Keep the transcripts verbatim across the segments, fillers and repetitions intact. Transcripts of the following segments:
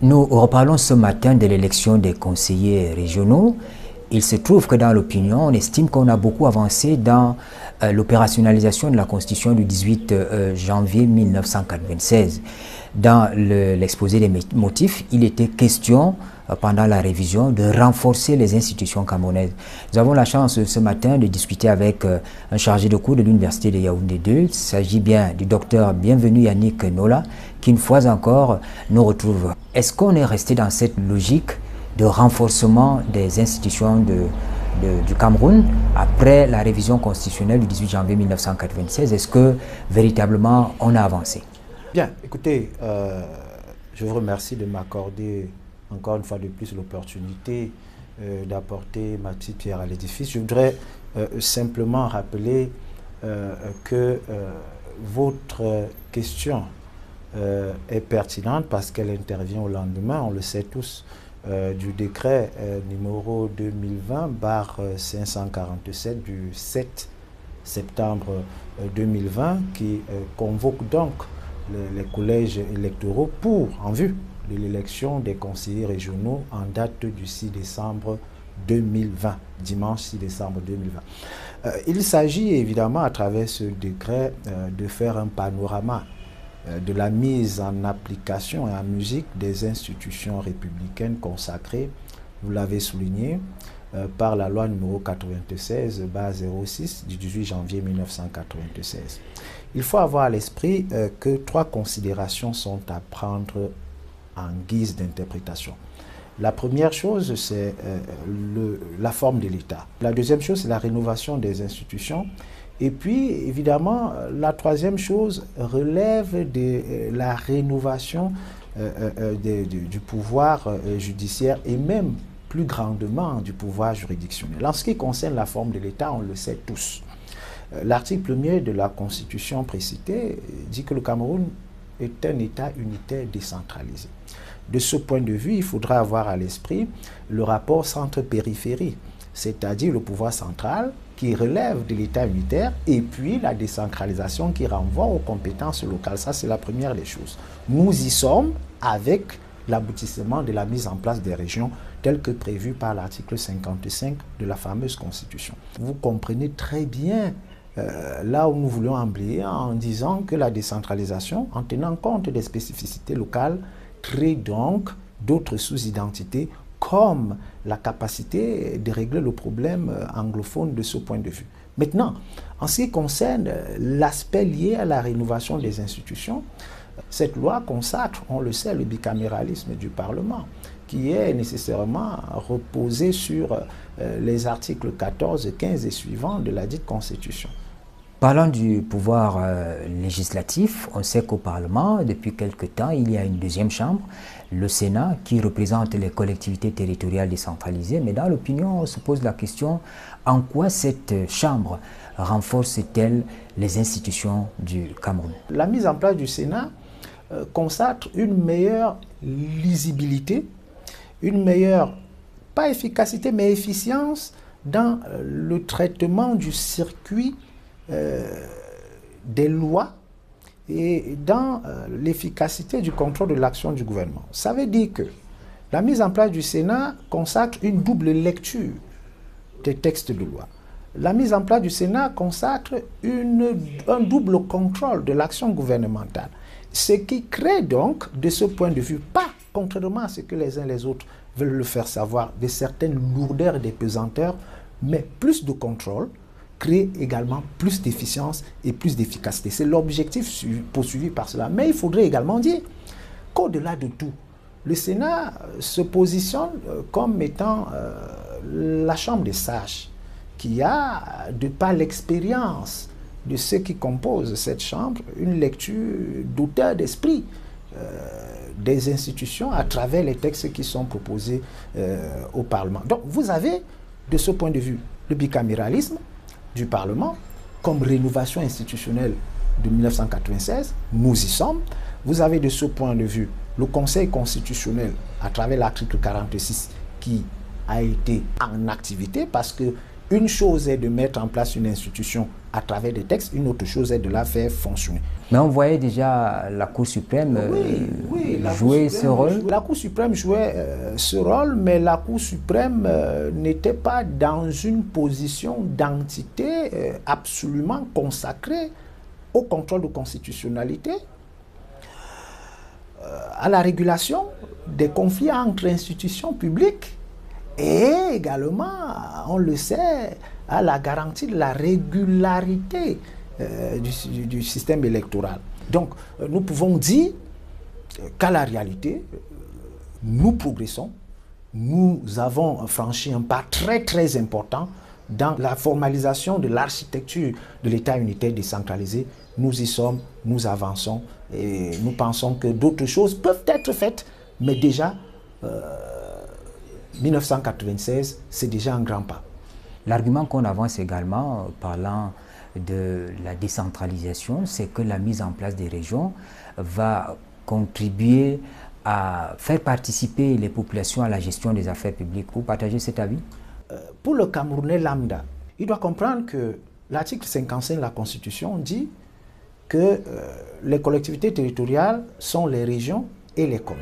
Nous reparlons ce matin de l'élection des conseillers régionaux. Il se trouve que dans l'opinion, on estime qu'on a beaucoup avancé dans euh, l'opérationnalisation de la Constitution du dix-huit janvier mille neuf cent quatre-vingt-seize. Dans l'exposé le, des motifs, il était question, euh, pendant la révision, de renforcer les institutions camerounaises. Nous avons la chance ce matin de discuter avec euh, un chargé de cours de l'Université de Yaoundé deux. Il s'agit bien du docteur Bienvenu Yannick Nola, qui une fois encore nous retrouve. Est-ce qu'on est resté dans cette logique de renforcement des institutions de, de, du Cameroun après la révision constitutionnelle du dix-huit janvier mille neuf cent quatre-vingt-seize? Est-ce que véritablement on a avancé? Bien, écoutez, euh, je vous remercie de m'accorder encore une fois de plus l'opportunité euh, d'apporter ma petite pierre à l'édifice. Je voudrais euh, simplement rappeler euh, que euh, votre question euh, est pertinente parce qu'elle intervient au lendemain, on le sait tous, euh, du décret euh, numéro deux mille vingt barre cinq cent quarante-sept du sept septembre deux mille vingt qui euh, convoque donc les, les collèges électoraux pour, en vue de l'élection des conseillers régionaux en date du six décembre deux mille vingt, dimanche six décembre deux mille vingt. Euh, il s'agit évidemment à travers ce décret euh, de faire un panorama euh, de la mise en application et en musique des institutions républicaines consacrées, vous l'avez souligné, euh, par la loi numéro quatre-vingt-seize barre zéro six du dix-huit janvier mille neuf cent quatre-vingt-seize. Il faut avoir à l'esprit euh, que trois considérations sont à prendre en guise d'interprétation. La première chose, c'est euh, la forme de l'État. La deuxième chose, c'est la rénovation des institutions. Et puis, évidemment, la troisième chose relève de euh, la rénovation euh, euh, de, de, du pouvoir euh, judiciaire et même plus grandement du pouvoir juridictionnel. En ce qui concerne la forme de l'État, on le sait tous. L'article premier de la Constitution précitée dit que le Cameroun est un État unitaire décentralisé. De ce point de vue, il faudra avoir à l'esprit le rapport centre-périphérie, c'est-à-dire le pouvoir central qui relève de l'État unitaire et puis la décentralisation qui renvoie aux compétences locales. Ça, c'est la première des choses. Nous y sommes avec l'aboutissement de la mise en place des régions telles que prévues par l'article cinquante-cinq de la fameuse Constitution. Vous comprenez très bien Euh, là où nous voulons embrayer en disant que la décentralisation, en tenant compte des spécificités locales, crée donc d'autres sous-identités comme la capacité de régler le problème anglophone de ce point de vue. Maintenant, en ce qui concerne l'aspect lié à la rénovation des institutions, cette loi consacre, on le sait, le bicaméralisme du Parlement, qui est nécessairement reposé sur euh, les articles quatorze, quinze et suivants de la dite Constitution. Parlant du pouvoir euh, législatif, on sait qu'au Parlement, depuis quelque temps, il y a une deuxième chambre, le Sénat, qui représente les collectivités territoriales décentralisées. Mais dans l'opinion, on se pose la question, en quoi cette chambre renforce-t-elle les institutions du Cameroun? La mise en place du Sénat euh, consacre une meilleure lisibilité, une meilleure, pas efficacité, mais efficience dans euh, le traitement du circuit Euh, des lois et dans euh, l'efficacité du contrôle de l'action du gouvernement. Ça veut dire que la mise en place du Sénat consacre une double lecture des textes de loi. La mise en place du Sénat consacre une, un double contrôle de l'action gouvernementale. Ce qui crée donc, de ce point de vue, pas, contrairement à ce que les uns et les autres veulent le faire savoir, de certaines lourdeurs et des pesanteurs, mais plus de contrôle, crée également plus d'efficience et plus d'efficacité. C'est l'objectif poursuivi par cela. Mais il faudrait également dire qu'au-delà de tout, le Sénat se positionne comme étant euh, la chambre des sages, qui a, de par l'expérience de ceux qui composent cette chambre, une lecture d'auteur d'esprit euh, des institutions à travers les textes qui sont proposés euh, au Parlement. Donc vous avez, de ce point de vue, le bicaméralisme du Parlement comme rénovation institutionnelle de mille neuf cent quatre-vingt-seize, nous y sommes. Vous avez de ce point de vue le Conseil constitutionnel à travers l'article quarante-six qui a été en activité parce que Une chose est de mettre en place une institution à travers des textes, une autre chose est de la faire fonctionner. Mais on voyait déjà la Cour suprême oui, oui, jouer ce rôle. La Cour suprême jouait euh, ce rôle, mais la Cour suprême euh, n'était pas dans une position d'entité euh, absolument consacrée au contrôle de constitutionnalité, euh, à la régulation des conflits entre institutions publiques et également, on le sait, à la garantie de la régularité euh, du, du système électoral. Donc, euh, nous pouvons dire qu'à la réalité, euh, nous progressons, nous avons franchi un pas très très important dans la formalisation de l'architecture de l'État unitaire décentralisé. Nous y sommes, nous avançons et nous pensons que d'autres choses peuvent être faites, mais déjà, euh, mille neuf cent quatre-vingt-seize, c'est déjà un grand pas. L'argument qu'on avance également, parlant de la décentralisation, c'est que la mise en place des régions va contribuer à faire participer les populations à la gestion des affaires publiques. Vous partagez cet avis? euh, Pour le Camerounais lambda, il doit comprendre que l'article cinquante-cinq de la Constitution dit que euh, les collectivités territoriales sont les régions et les communes.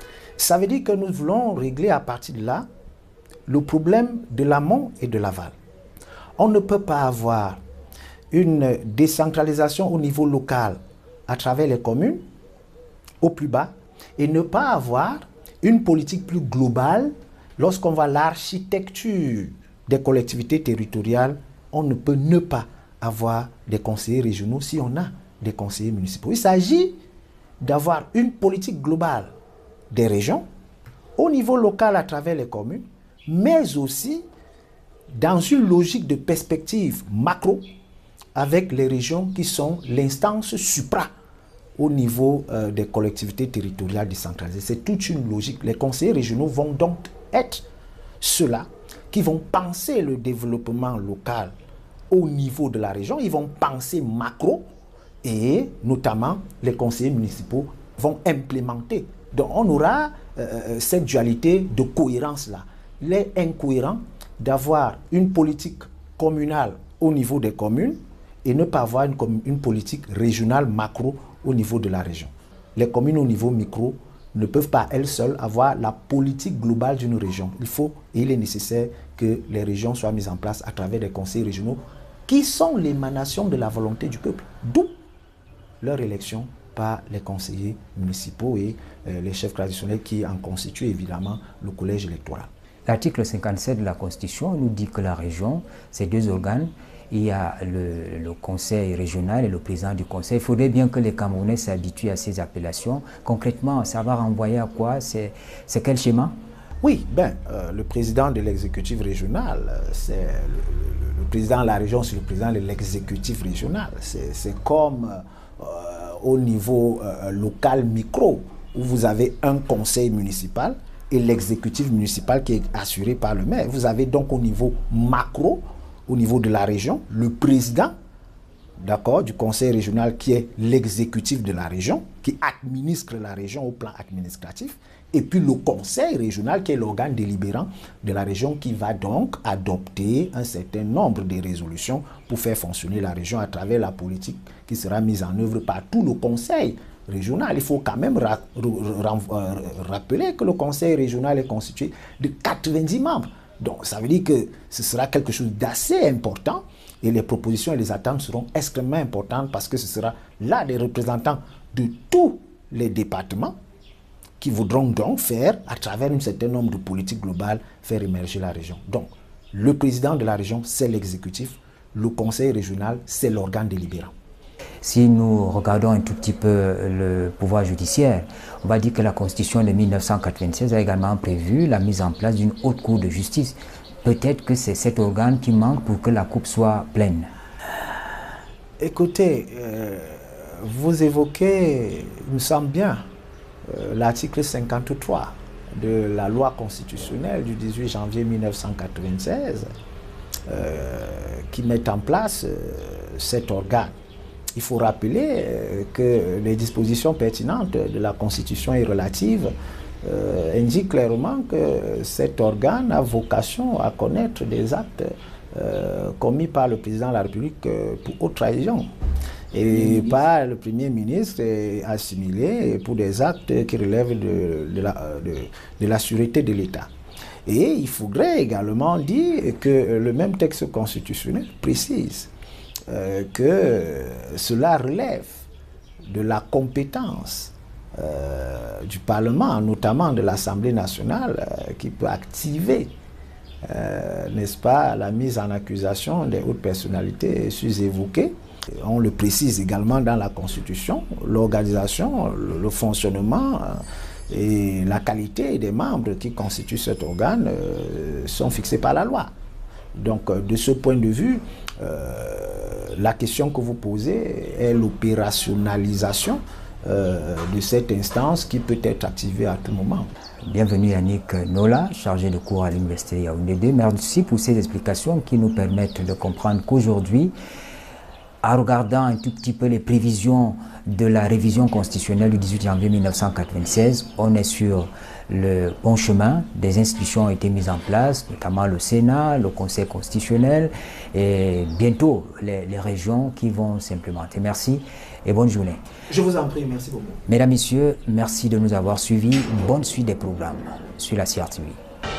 Ça veut dire que nous voulons régler à partir de là le problème de l'amont et de l'aval. On ne peut pas avoir une décentralisation au niveau local à travers les communes, au plus bas, et ne pas avoir une politique plus globale. Lorsqu'on voit l'architecture des collectivités territoriales, on ne peut ne pas avoir des conseillers régionaux si on a des conseillers municipaux. Il s'agit d'avoir une politique globale des régions, au niveau local à travers les communes, mais aussi dans une logique de perspective macro avec les régions qui sont l'instance supra au niveau euh, des collectivités territoriales décentralisées. C'est toute une logique. Les conseillers régionaux vont donc être ceux-là qui vont penser le développement local au niveau de la région. Ils vont penser macro et notamment les conseillers municipaux vont implémenter. Donc on aura euh, cette dualité de cohérence-là. Il est incohérent d'avoir une politique communale au niveau des communes et ne pas avoir une, une politique régionale macro au niveau de la région. Les communes au niveau micro ne peuvent pas elles seules avoir la politique globale d'une région. Il faut et il est nécessaire que les régions soient mises en place à travers des conseils régionaux qui sont l'émanation de la volonté du peuple, d'où leur élection par les conseillers municipaux et euh, les chefs traditionnels qui en constituent évidemment le collège électoral. L'article cinquante-sept de la Constitution nous dit que la région, c'est deux organes. Il y a le, le conseil régional et le président du conseil. Il faudrait bien que les Camerounais s'habituent à ces appellations. Concrètement, ça va renvoyer à quoi? C'est quel schéma? Oui, ben, euh, le président de l'exécutif régional, c'est le, le, le président de la région, c'est le président de l'exécutif régional. C'est comme euh, au niveau euh, local micro, où vous avez un conseil municipal et l'exécutif municipal qui est assuré par le maire. Vous avez donc au niveau macro, au niveau de la région, le président d'accord, du conseil régional qui est l'exécutif de la région, qui administre la région au plan administratif, et puis le conseil régional qui est l'organe délibérant de la région qui va donc adopter un certain nombre de résolutions pour faire fonctionner la région à travers la politique qui sera mise en œuvre par tout le conseil régional. Il faut quand même ra ra rappeler que le conseil régional est constitué de quatre-vingt-dix membres. Donc ça veut dire que ce sera quelque chose d'assez important et les propositions et les attentes seront extrêmement importantes parce que ce sera là des représentants de tous les départements qui voudront donc faire, à travers un certain nombre de politiques globales, faire émerger la région. Donc, le président de la région, c'est l'exécutif. Le conseil régional, c'est l'organe délibérant. Si nous regardons un tout petit peu le pouvoir judiciaire, on va dire que la Constitution de mille neuf cent quatre-vingt-seize a également prévu la mise en place d'une haute cour de justice. Peut-être que c'est cet organe qui manque pour que la coupe soit pleine. Écoutez, euh, vous évoquez, il me semble bien, euh, l'article cinquante-trois de la loi constitutionnelle du dix-huit janvier mille neuf cent quatre-vingt-seize euh, qui met en place euh, cet organe. Il faut rappeler euh, que les dispositions pertinentes de la Constitution et relatives euh, indiquent clairement que cet organe a vocation à connaître des actes euh, commis par le président de la République euh, pour haute trahison et par le Premier ministre assimilé pour des actes qui relèvent de, de, la, de, de la sûreté de l'État. Et il faudrait également dire que le même texte constitutionnel précise euh, que cela relève de la compétence euh, du Parlement, notamment de l'Assemblée nationale, euh, qui peut activer, euh, n'est-ce pas, la mise en accusation des hautes personnalités sus-évoquées. On le précise également dans la Constitution, l'organisation, le, le fonctionnement euh, et la qualité des membres qui constituent cet organe euh, sont fixés par la loi. Donc, euh, de ce point de vue, euh, la question que vous posez est l'opérationnalisation euh, de cette instance qui peut être activée à tout moment. Bienvenue Yannick Nola, chargé de cours à l'Université Yaoundé deux. Merci pour ces explications qui nous permettent de comprendre qu'aujourd'hui, en regardant un tout petit peu les prévisions de la révision constitutionnelle du dix-huit janvier mille neuf cent quatre-vingt-seize, on est sur le bon chemin. Des institutions ont été mises en place, notamment le Sénat, le Conseil constitutionnel et bientôt les, les régions qui vont s'implémenter. Merci et bonne journée. Je vous en prie, merci beaucoup. Mesdames, Messieurs, merci de nous avoir suivis. Bonne suite des programmes sur la C R T V.